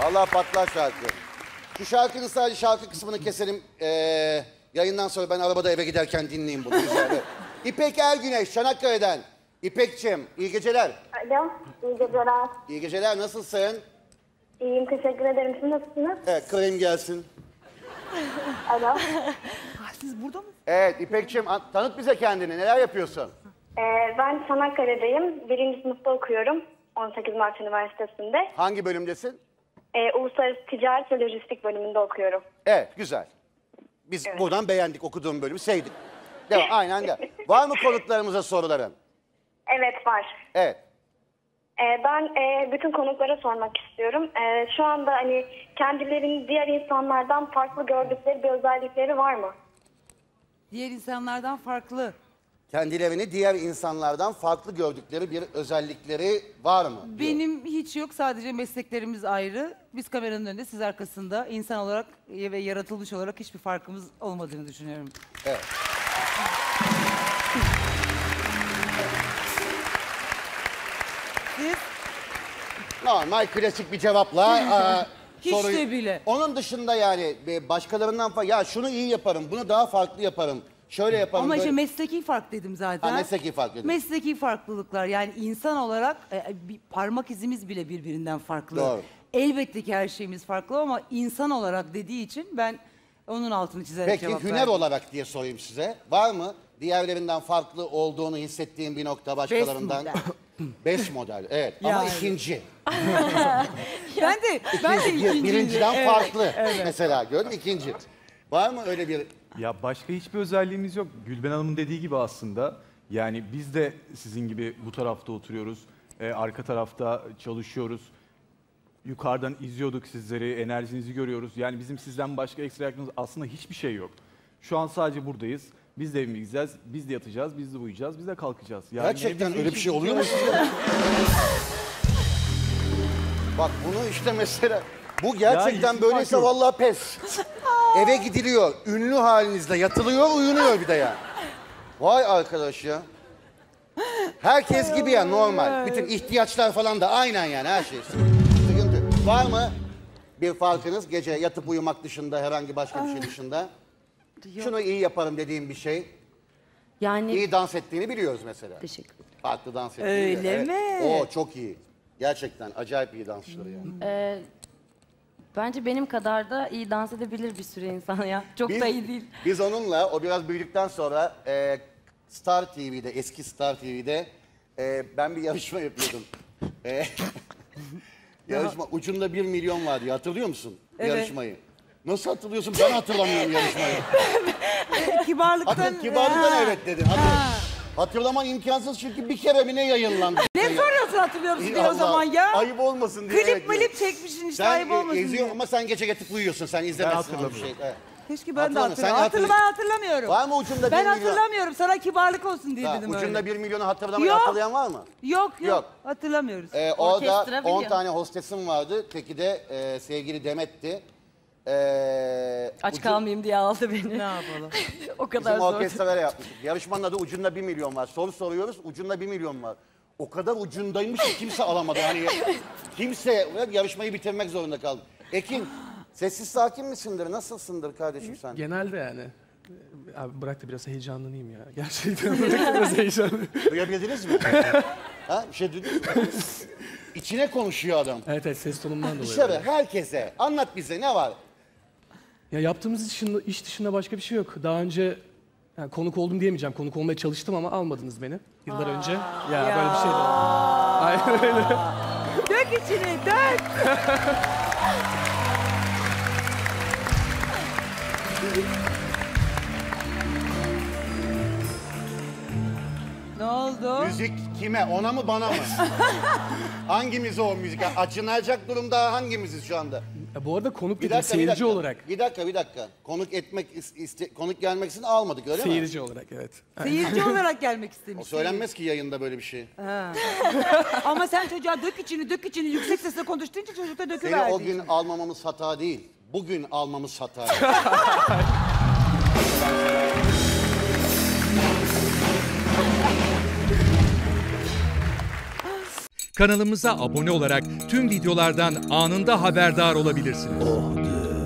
Vallahi patlar şarkı. Şu şarkının sadece şarkı kısmını keselim. Yayından sonra ben arabada eve giderken dinleyeyim bunu. Güzel. İpek Ergüneş, Çanakkale'den. İpek'ciğim, iyi geceler. Alo, iyi geceler. İyi geceler, nasılsın? İyiyim, teşekkür ederim. Siz nasılsınız? Evet, krem gelsin. Alo. Siz burada mısınız? Evet, İpek'ciğim tanıt bize kendini, neler yapıyorsun? Ben Çanakkale'deyim. 1. sınıfta okuyorum. 18 Mart Üniversitesi'nde. Hangi bölümdesin? Uluslararası Ticaret ve Lojistik bölümünde okuyorum. Evet, güzel. Biz buradan beğendik okuduğum bölümü, sevdik. Devam, aynen de. Var mı konuklarımıza soruların? Evet, var. Evet. Ben bütün konuklara sormak istiyorum. Şu anda hani kendilerini diğer insanlardan farklı gördükleri bir özellikleri var mı? Diğer insanlardan farklı. Kendilerini diğer insanlardan farklı gördükleri bir özellikleri var mı? diyor. Benim hiç yok. Sadece mesleklerimiz ayrı. Biz kameranın önünde, siz arkasında. İnsan olarak ve yaratılmış olarak hiçbir farkımız olmadığını düşünüyorum. Evet. Siz? Normal klasik bir cevapla Hiç soruyu... de bile. Onun dışında yani başkalarından falan ya şunu iyi yaparım, bunu daha farklı yaparım, şöyle yaparım. Ama böyle... işte mesleki fark dedim zaten. Ha, mesleki fark dedim. Mesleki farklılıklar, yani insan olarak bir parmak izimiz bile birbirinden farklı. Doğru. Elbette ki her şeyimiz farklı ama insan olarak dediği için ben onun altını çizerek Peki cevap hüner verdim. olarak diye sorayım size. Var mı diğerlerinden farklı olduğunu hissettiğin bir nokta başkalarından? Best model, evet. Ama Yani. ikinci. Ben de ikinciyim. Birinciden Evet, farklı. evet. Mesela gördün mü? İkinci. Var mı öyle bir... Ya başka hiçbir özelliğimiz yok. Gülben Hanım'ın dediği gibi aslında. Yani biz de sizin gibi bu tarafta oturuyoruz. Arka tarafta çalışıyoruz. Yukarıdan izliyorduk sizleri, enerjinizi görüyoruz. Yani bizim sizden başka ekstra yaptığımız aslında hiçbir şey yok. Şu an sadece buradayız. Biz de evimize gideceğiz, biz de yatacağız, biz de uyuyacağız, biz de kalkacağız. Yani Gerçekten öyle bir şey oluyor mu sizde? Bak bunu işte mesela... Bu gerçekten hiçbir böyleyse fark yok. vallahi pes. Eve gidiliyor, ünlü halinizde yatılıyor, uyunuyor bir de ya. Vay arkadaş ya. Herkes gibi ya normal. Bütün ihtiyaçlar falan da aynen yani her şey. Sıkıntı. Var mı bir farkınız gece yatıp uyumak dışında herhangi başka bir şey dışında? Şunu iyi yaparım dediğim bir şey. Yani İyi dans ettiğini biliyoruz mesela. teşekkür ederim. Farklı dans ettiğini Öyle biliyoruz. mi? Evet. O çok iyi. Gerçekten acayip iyi dansçıları yani. Bence benim kadar da iyi dans edebilir bir sürü insan ya. Çok da iyi değil. Biz onunla, o biraz büyüdükten sonra Star TV'de, eski Star TV'de ben bir yarışma yapıyordum. Yarışma, ucunda 1 milyon vardı ya, hatırlıyor musun yarışmayı? Nasıl hatırlıyorsun? Ben hatırlamıyorum yarışmayı. Kibarlıktan... Kibarlıktan evet dedin. Hatırlaman imkansız çünkü bir kere mi ne yayınlandı? Ne soruyorsun, hatırlıyor musun diye o Allah, zaman ya? Ayıp olmasın diye. Klip milip çekmişsin işte, sen ayıp olmasın geziyorsun diye. ama sen gece yatıp uyuyorsun. Sen izlemezsin onu bir şey. Evet. Keşke ben de Hatırlamıyorum. hatırlamıyorum. Ben hatırlamıyorum. Var mı ucunda 1 Ben milyon? hatırlamıyorum. Sana kibarlık olsun diye Ha, dedim ucunda öyle. 1 milyonu hatırlamayı Yok. hatırlayan var mı? Yok. Yok. Hatırlamıyoruz. Orada Orkestra 10 biliyor. tane hostesim vardı. Teki de sevgili Demet'ti. Aç kalmayayım diye aldı beni. Ne yapalım? O kadar Bizim zor. orkestralara yapmıştık. Yarışmanın adı ucunda 1 milyon var. Soru soruyoruz, ucunda 1 milyon var. O kadar ucundaymış ki kimse alamadı. Hani kimse yarışmayı bitirmek zorunda kaldı. Ekin, sessiz sakin misindir? Nasılsındır kardeşim sen? Genelde yani. Abi bırak da biraz heyecanlanayım ya. Gerçekten bırak da biraz heyecanlanayım. Duyabildiniz mi? Ha, bir şey duydunuz mu? İçine konuşuyor adam. Evet ses tonumdan dolayı. Dışarı, herkese. Anlat bize ne var? Ya yaptığımız iş dışında başka bir şey yok. Daha önce yani konuk oldum diyemeyeceğim. Konuk olmaya çalıştım ama almadınız beni yıllar önce. Ya böyle bir şey de var. Aynen öyle. Dök içine, dök. Ne oldu? Müzik kime? Ona mı bana mı? Hangimiz o müzik? Acınacak durumda hangimiziz şu anda? Ya bu arada konuk Bir dedim dakika, seyirci olarak. Bir dakika. Konuk gelmek için almadık öyle mi? Seyirci olarak evet. Seyirci olarak gelmek O istemiş. söylenmez ki yayında böyle bir şey. Ama sen çocuğa dök içini yüksek sesle konuştuğun için çocuk da Seni döküverdi. o gün almamamız hata değil. Bugün almamız hata. Kanalımıza abone olarak tüm videolardan anında haberdar olabilirsiniz.